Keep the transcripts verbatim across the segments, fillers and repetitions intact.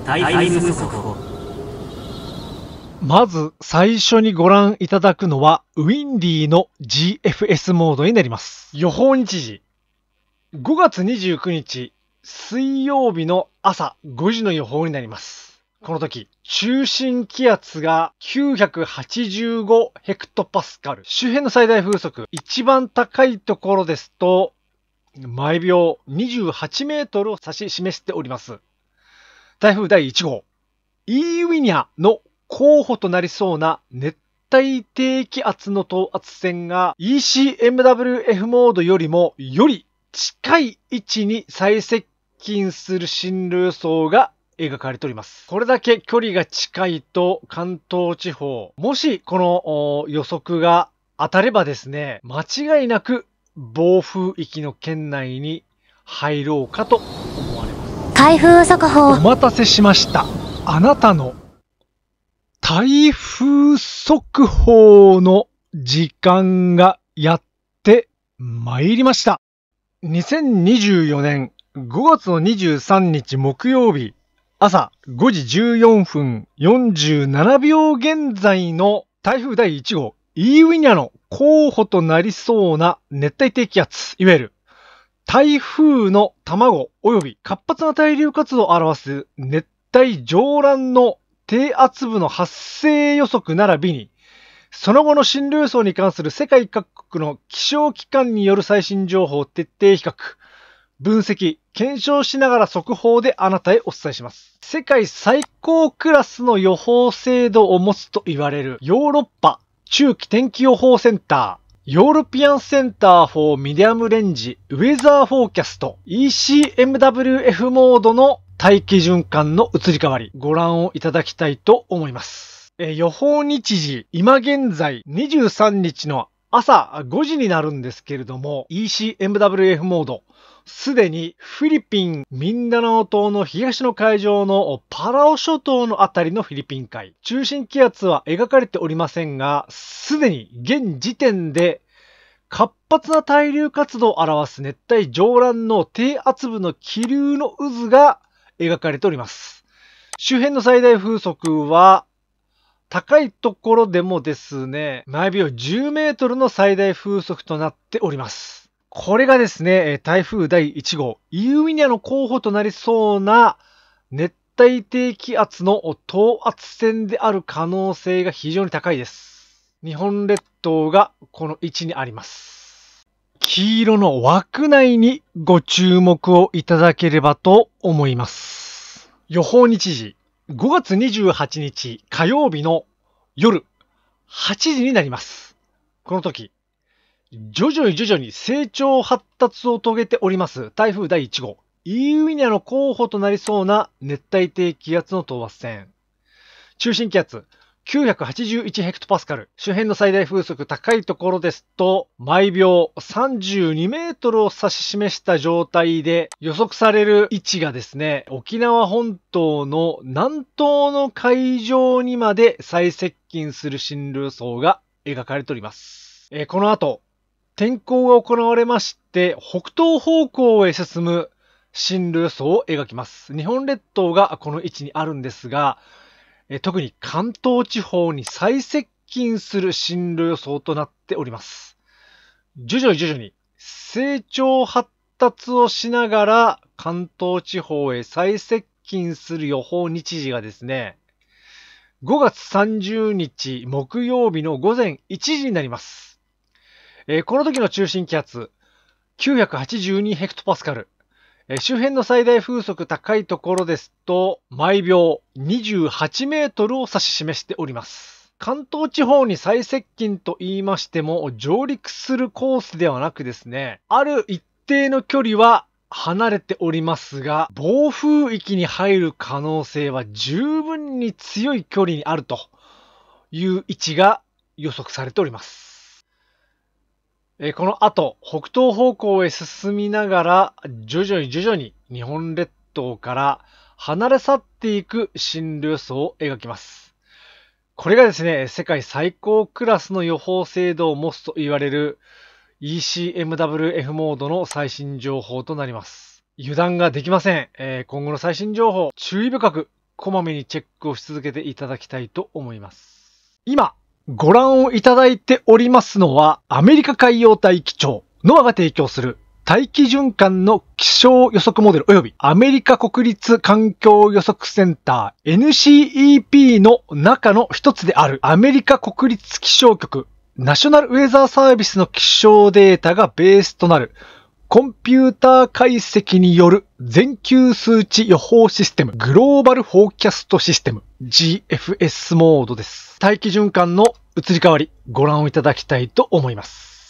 台風速報。 まず最初にご覧いただくのはウィンディーの ジーエフエス モードになります。予報日時ごがつにじゅうくにち水曜日の朝ごじの予報になります。この時中心気圧がきゅうひゃくはちじゅうごヘクトパスカル、周辺の最大風速一番高いところですと毎秒にじゅうはちメートルを指し示しております。台風だいいち号イーウィニャの候補となりそうな熱帯低気圧の等圧線が イーシーエムダブリューエフ モードよりもより近い位置に最接近する進路予想が描かれております。これだけ距離が近いと関東地方、もしこの予測が当たればですね、間違いなく暴風域の圏内に入ろうかと思われます。 台風速報。 お待たせしました。あなたの台風速報の時間がやってまいりました。にせんにじゅうよねんごがつのにじゅうさんにち木曜日朝ごじじゅうよんぷんよんじゅうななびょう現在の台風だいいち号イーウィニャの候補となりそうな熱帯低気圧、いわゆる台風の卵及び活発な対流活動を表す熱帯上乱の低圧部の発生予測並びにその後の進路予想に関する世界各国の気象機関による最新情報を徹底比較、分析、検証しながら速報であなたへお伝えします。世界最高クラスの予報精度を持つと言われるヨーロッパ中期天気予報センター、ヨーロピアンセンターフォーミディアムレンジウェザーフォーキャスト イーシーエムダブリューエフ モードの大気循環の移り変わり、ご覧をいただきたいと思います。え予報日時、今現在にじゅうさんにちの朝ごじになるんですけれども、イーシーエムダブリューエフ モード、すでにフィリピン、ミンダナオ島の東の海上のパラオ諸島のあたりのフィリピン海、中心気圧は描かれておりませんが、すでに現時点で活発な対流活動を表す熱帯上乱の低圧部の気流の渦が描かれております。周辺の最大風速は高いところでもですね、毎秒じゅうメートルの最大風速となっております。これがですね、台風だいいち号イーウィニャの候補となりそうな熱帯低気圧の等圧線である可能性が非常に高いです。日本列島がこの位置にあります。黄色の枠内にご注目をいただければと思います。予報日時ごがつにじゅうはちにち火曜日の夜はちじになります。この時、徐々に徐々に成長発達を遂げております台風だいいち号イーウィニャの候補となりそうな熱帯低気圧の等圧線。中心気圧きゅうひゃくはちじゅういちヘクトパスカル、周辺の最大風速高いところですと毎秒さんじゅうにメートルを指し示した状態で予測される位置がですね、沖縄本島の南東の海上にまで最接近する進路予想が描かれております。えー、この後天候が行われまして北東方向へ進む進路予想を描きます。日本列島がこの位置にあるんですが、特に関東地方に最接近する進路予想となっております。徐々に徐々に成長発達をしながら関東地方へ最接近する予報日時がですね、ごがつさんじゅうにち木曜日のごぜんいちじになります。えー、この時の中心気圧きゅうひゃくはちじゅうにヘクトパスカル、周辺の最大風速高いところですと毎秒にじゅうはちメートルを指し示しております。関東地方に最接近と言いましても上陸するコースではなくですね、ある一定の距離は離れておりますが暴風域に入る可能性は十分に強い距離にあるという位置が予測されております。この後、北東方向へ進みながら、徐々に徐々に日本列島から離れ去っていく進路予想を描きます。これがですね、世界最高クラスの予報精度を持つと言われる イーシーエムダブリューエフ モードの最新情報となります。油断ができません。今後の最新情報、注意深くこまめにチェックをし続けていただきたいと思います。今、ご覧をいただいておりますのは、アメリカ海洋大気庁ノアが提供する大気循環の気象予測モデル及びアメリカ国立環境予測センター エヌシーイーピー の中の一つであるアメリカ国立気象局ナショナルウェザーサービスの気象データがベースとなるコンピューター解析による全球数値予報システムグローバルフォーキャストシステム ジーエフエス モードです。大気循環の移り変わりご覧をいただきたいと思います。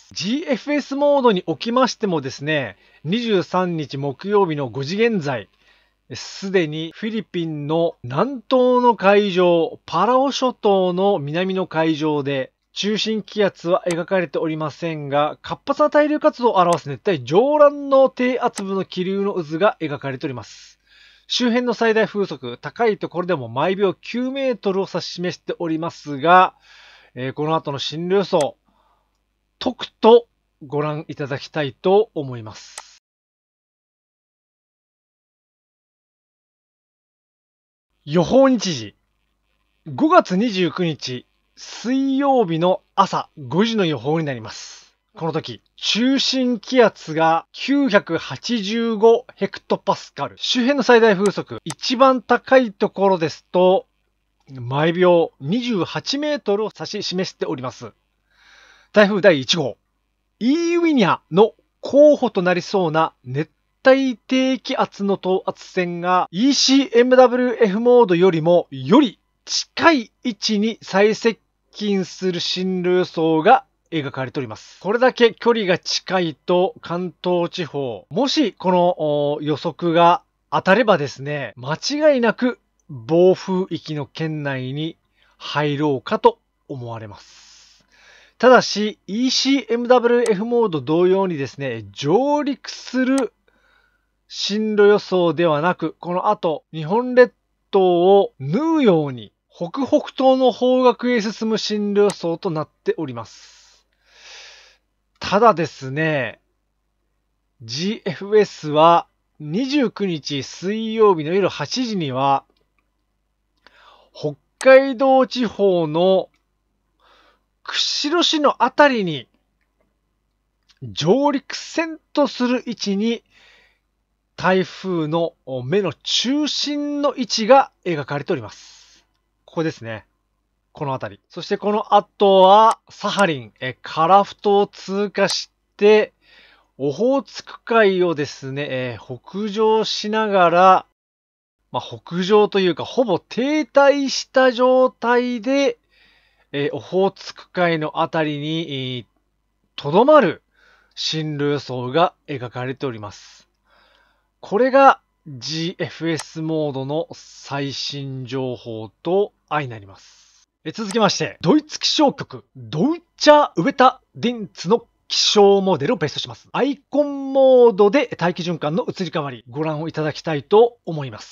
ジーエフエス モードにおきましてもですね、にじゅうさんにち木曜日のごじ現在、すでにフィリピンの南東の海上、パラオ諸島の南の海上で、中心気圧は描かれておりませんが、活発な対流活動を表す熱帯上乱の低圧部の気流の渦が描かれております。周辺の最大風速、高いところでも毎秒きゅうメートルを指し示しておりますが、えー、この後の進路予想、とくとご覧いただきたいと思います。予報日時、ごがつにじゅうくにち水曜日の朝ごじの予報になります。この時、中心気圧がきゅうひゃくはちじゅうごヘクトパスカル。周辺の最大風速、一番高いところですと、毎秒にじゅうはちメートルを指し示しております。台風だいいち号、イーウィニャの候補となりそうな熱帯低気圧の等圧線が イーシーエムダブリューエフ モードよりもより近い位置に最接近する進路予想が描かれております。これだけ距離が近いと関東地方、もしこの予測が当たればですね、間違いなく暴風域の圏内に入ろうかと思われます。ただし イーシーエムダブリューエフ モード同様にですね、上陸する進路予想ではなく、この後日本列島を縫うように北北東の方角へ進む進路予想となっております。ただですね、ジーエフエス はにじゅうくにち水曜日の夜はちじには北海道地方の釧路市のあたりに上陸せんとする位置に台風の目の中心の位置が描かれております。ここですね。このあたり。そしてこの後はサハリン、え樺太を通過して、オホーツク海をですね、えー、北上しながら、まあ、北上というかほぼ停滞した状態で、えー、オホーツク海のあたりにとどまる進路予想が描かれております。これが ジーエフエス モードの最新情報と相なります。え続きまして、ドイツ気象局ドイチャーウェタディンツの気象モデルをベストします。アイコンモードで大気循環の移り変わりご覧をいただきたいと思います。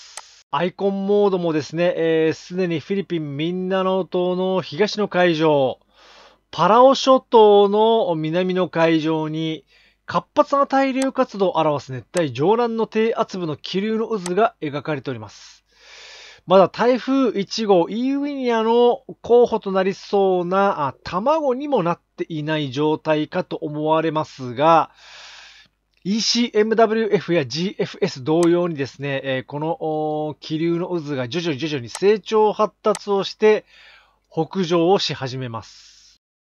アイコンモードもですね、す、えー、で、にフィリピンミンダナオ島の東の海上、パラオ諸島の南の海上に活発な対流活動を表す熱帯上乱の低圧部の気流の渦が描かれております。まだ台風いち号イーウィニアの候補となりそうな卵にもなっていない状態かと思われますが、イーシーエムダブリューエフ や ジーエフエス 同様にですね、この気流の渦が徐々に徐々に成長発達をして北上をし始めます。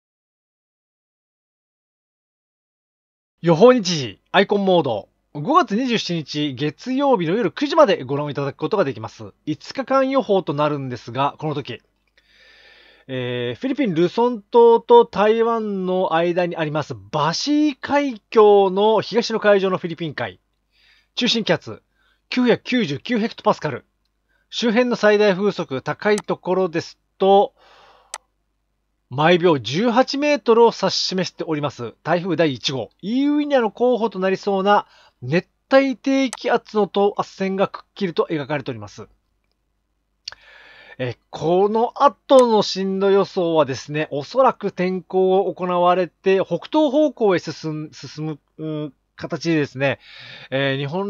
予報日時、アイコンモード。ごがつにじゅうしちにち月曜日の夜くじまでご覧いただくことができます。いつかかん予報となるんですが、この時、えー、フィリピン・ルソン島と台湾の間にありますバシー海峡の東の海上のフィリピン海。中心気圧きゅうひゃくきゅうじゅうきゅうヘクトパスカル。周辺の最大風速高いところですと、毎秒じゅうはちメートルを指し示しております台風だいいち号イーウィニャの候補となりそうな熱帯低気圧の等圧線がくっきりと描かれております。えこの後の進路予想はですね、おそらく天候を行われて北東方向へ進む、進む形でですね、えー、日本列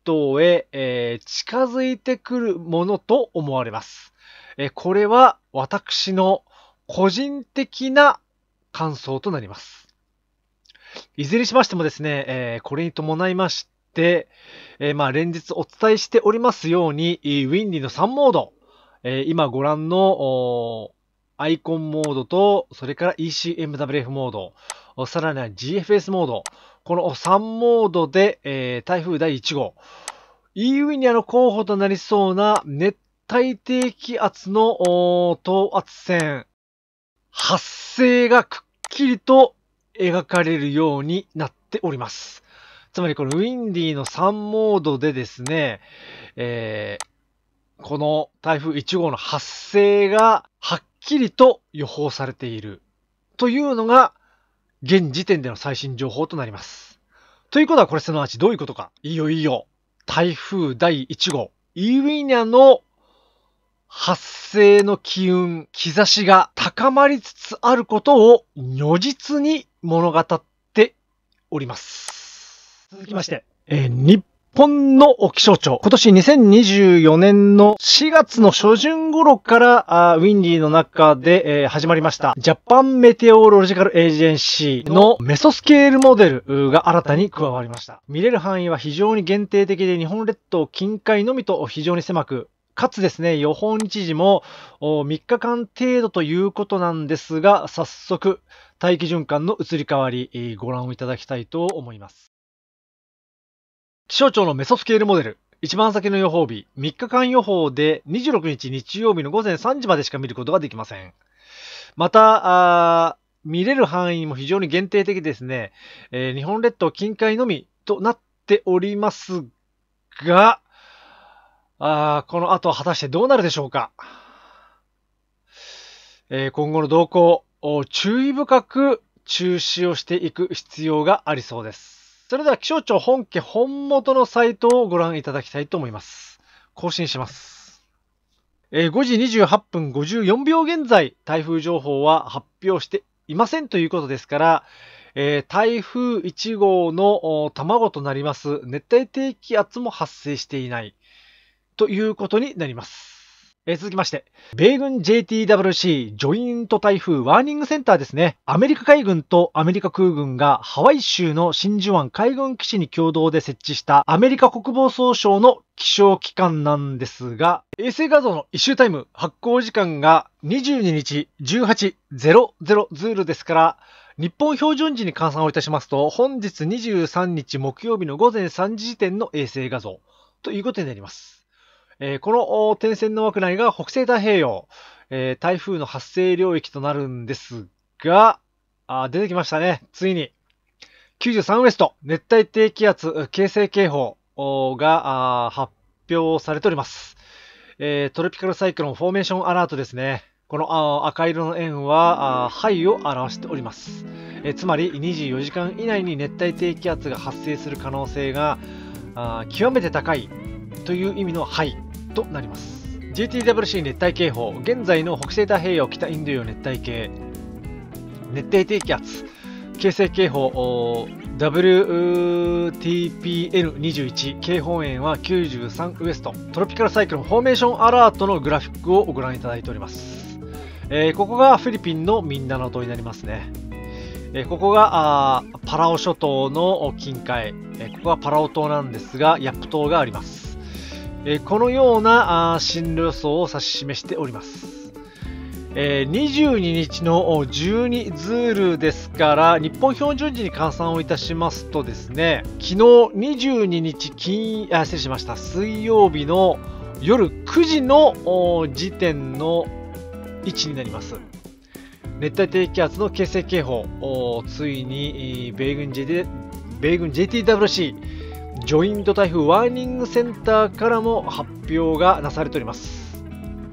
島へ、えー近づいてくるものと思われます。えーこれは私の個人的な感想となります。いずれにしましてもですね、えーこれに伴いまして、えーまあ連日お伝えしておりますように、ウィンディのさんモード、えー今ご覧のおアイコンモードと、それから イーシーエムダブリューエフ モード、おさらには ジーエフエス モード、このさんモードで、えー台風だいいち号、イーウィニアの候補となりそうな熱帯低気圧のお等圧線、発生がくっきりと描かれるようになっております。つまりこのウィンディのさんモードでですね、えーこの台風いち号の発生がはっきりと予報されているというのが現時点での最新情報となります。ということはこれすなわちどういうことか。いよいよ台風だいいち号イーウィニャの発生の機運、兆しが高まりつつあることを如実に物語っております。続きまして、えー、日本の気象庁、今年にせんにじゅうよねんのしがつの初旬頃からあウィンディの中で、えー、始まりましたジャパンメテオロジカルエージェンシーのメソスケールモデルが新たに加わりました。見れる範囲は非常に限定的で日本列島近海のみと非常に狭く、かつですね、予報日時もみっかかん程度ということなんですが、早速大気循環の移り変わりご覧をいただきたいと思います。気象庁のメソスケールモデル、一番先の予報日、みっかかん予報でにじゅうろくにち日曜日のごぜんさんじまでしか見ることができません。また、あ見れる範囲も非常に限定的ですね、えー、日本列島近海のみとなっておりますが、あこの後は果たしてどうなるでしょうか。えー、今後の動向を注意深く注視をしていく必要がありそうです。それでは気象庁本家本元のサイトをご覧いただきたいと思います。更新します。えー、ごじにじゅうはっぷんごじゅうよんびょう現在、台風情報は発表していませんということですから、えー、台風いち号の卵となります熱帯低気圧も発生していないということになります。えー、続きまして、米軍 ジェイティーダブリューシー ジョイント台風ワーニングセンターですね。アメリカ海軍とアメリカ空軍がハワイ州の真珠湾海軍基地に共同で設置したアメリカ国防総省の気象機関なんですが、衛星画像の一周タイム発行時間がにじゅうににちじゅうはちじぜろぜろズールですから、日本標準時に換算をいたしますと、本日にじゅうさんにち木曜日のごぜんさんじ時点の衛星画像ということになります。えー、この点線の枠内が北西太平洋、えー、台風の発生領域となるんですが、あ出てきましたね。ついに。きゅうじゅうさんウエスト、熱帯低気圧形成警報が発表されております。えー、トロピカルサイクロンフォーメーションアラートですね。この赤色の円は範囲を表しております。えー、つまりにじゅうよじかん以内に熱帯低気圧が発生する可能性が極めて高いという意味の範囲となります。ジェイティーダブリューシー 熱帯警報、現在の北西太平洋北インド洋熱帯系熱帯低気圧形成警報 ダブリューティーピーエヌにじゅういち 警報円はきゅうじゅうさんウエスト、トロピカルサイクロンフォーメーションアラートのグラフィックをご覧いただいております。えー、ここがフィリピンのミンダナ島になりますね。えー、ここがあパラオ諸島の近海、えー、ここはパラオ島なんですがヤップ島があります。えー、このような進路予想を指し示しております。えー、にじゅうににちのじゅうにズールですから、日本標準時に換算をいたしますとですね、昨日にじゅうににち金、あ、失礼しました、水曜日の夜くじの時点の位置になります。熱帯低気圧の形成警報、ついに米軍 ジェイティー、米軍 ジェイティーダブリューシージョイント台風ワーニングセンターからも発表がなされております。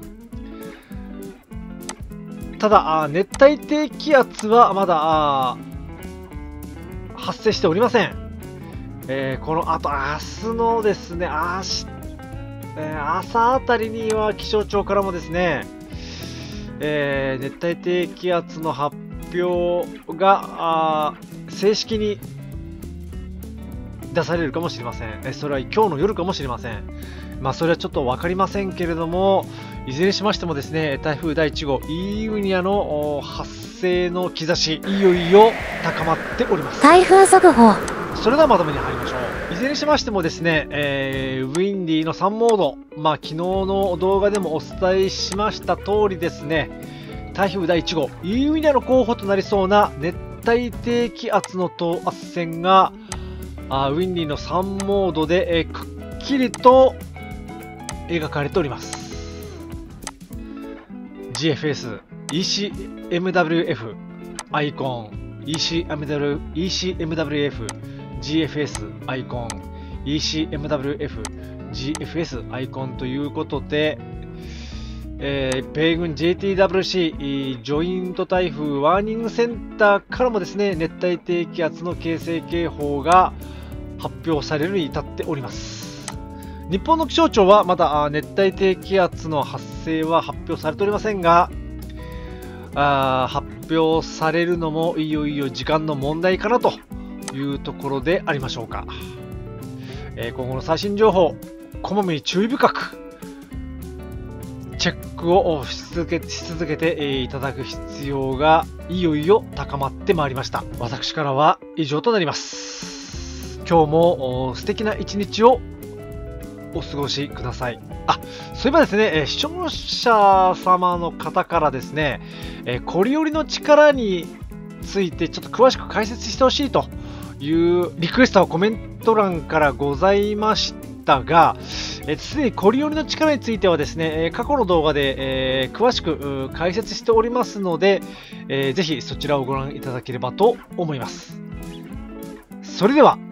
ただ、熱帯低気圧はまだ発生しておりません。えー、この後、明日のですね、明日、えー、朝あたりには気象庁からもですね、えー、熱帯低気圧の発表が正式に出されるかもしれません。えそれは今日の夜かもしれません。まあそれはちょっと分かりませんけれども、いずれにしましてもですね、台風だいいち号イーウニアの発生の兆し、いよいよ高まっております。 台風速報。 それではまとめに入りましょう。いずれにしましてもですね、えー、ウィンディのさんモード、まあ昨日の動画でもお伝えしました通りですね、台風だいいち号イーウニアの候補となりそうな熱帯低気圧の等圧線があウィンディのさんモードで、えー、くっきりと描かれております。 ジーエフエス、イーシーエムダブリューエフ アイコン、 イーシーエムダブリューエフ、イーシーエムダブリューエフ、ジーエフエス アイコン、 イーシーエムダブリューエフ、ジーエフエス アイコンということで、えー、米軍 ジェーティーダブリューシー ジョイント台風ワーニングセンターからもですね、熱帯低気圧の形成警報が発表されるに至っております。日本の気象庁はまだ熱帯低気圧の発生は発表されておりませんが、あ発表されるのもいよいよ時間の問題かなというところでありましょうか。えー、今後の最新情報、こまめに注意深くチェックをし続け、し続けていただく必要がいよいよ高まってまいりました。私からは以上となります。今日も素敵な一日をお過ごしください。あ、そういえばですね、視聴者様の方からですね、コリオリの力についてちょっと詳しく解説してほしいというリクエストはコメント欄からございましたが、すでにコリオリの力についてはですね、過去の動画で、えー、詳しく解説しておりますので、えー、ぜひそちらをご覧いただければと思います。それでは